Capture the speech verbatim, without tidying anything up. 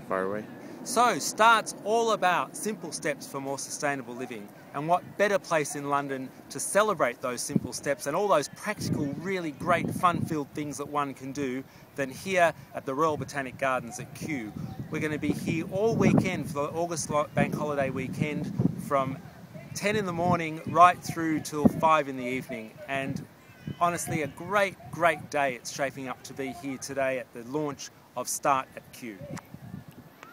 far away. So, START's all about simple steps for more sustainable living, and what better place in London to celebrate those simple steps and all those practical, really great, fun-filled things that one can do than here at the Royal Botanic Gardens at Kew. We're going to be here all weekend for the August Bank Holiday weekend from ten in the morning right through till five in the evening, and honestly a great, great day it's shaping up to be here today at the launch of START at Kew.